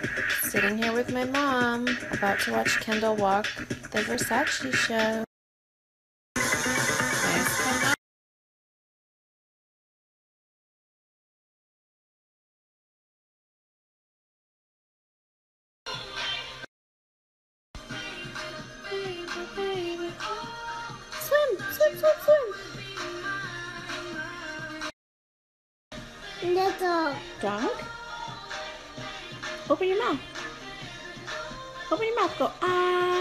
Sitting here with my mom, about to watch Kendall walk the Versace show. Nice. Swim, swim, swim, swim. Little Dog. Open your mouth. Open your mouth. Go, ah.